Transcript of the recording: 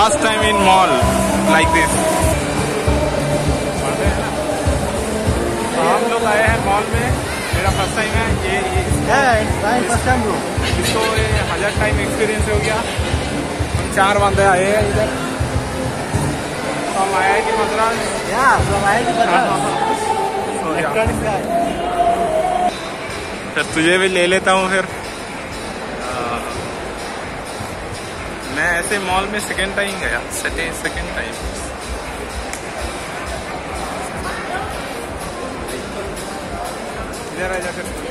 First time in mall like this. हम लोग आए हैं मॉल में, मेरा फर्स्ट टाइम है ये फर्स्ट टाइम ब्रो। इसको 1000 टाइम एक्सपीरियंस हो गया। हम 4 बंदे आए हैं इधर, हम IIT मद्रास। फिर तुझे भी ले लेता हूँ फिर। मैं ऐसे मॉल में सेकेंड टाइम गया, सेकेंड टाइम। इधर आ जा फिर।